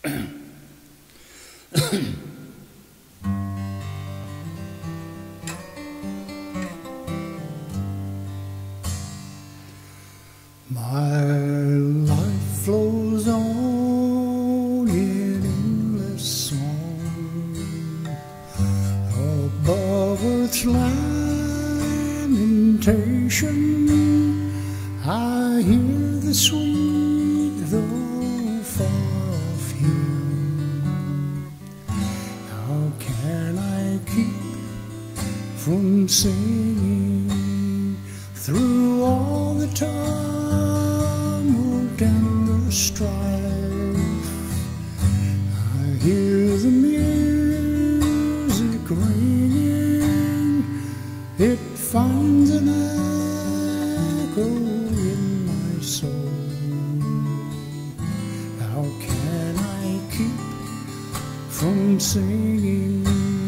My life flows on in endless song above earth's lamentation. I hear the sweet though far-off hymn. How can I keep from singing through all the tumult and the strife? I hear the music ringing, it finds an echo in my soul. How can I keep from singing?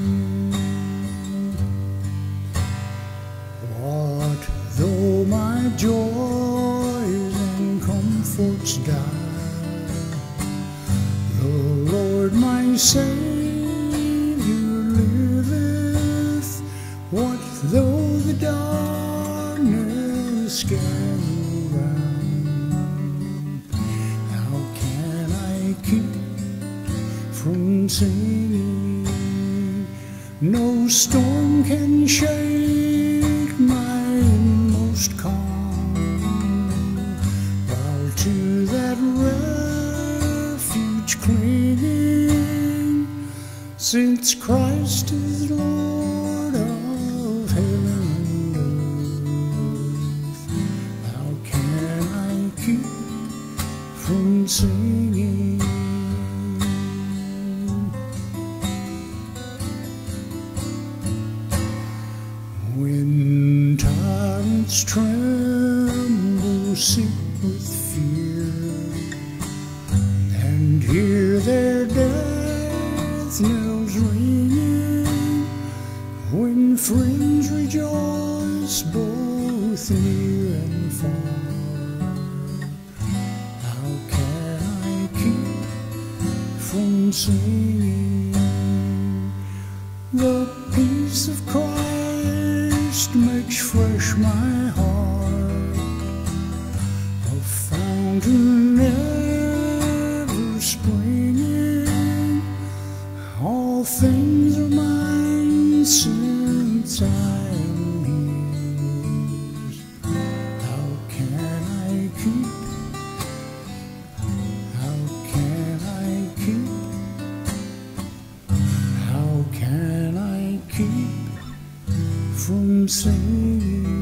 What though my joys and comforts die? The Lord my Savior liveth. What though the darkness gather round? How can I keep from singing? No storm can shake my inmost calm, while to that refuge clinging, since Christ is Lord of heaven and earth. How can I keep from singing? When tyrants tremble, sick with fear, and hear their death knells ringing, when friends rejoice both near and far, how can I keep from singing? The peace of Christ makes fresh my heart, a fountain ever springing. All things are mine since I am His. How can I keep? How can I keep? How can I keep from singing?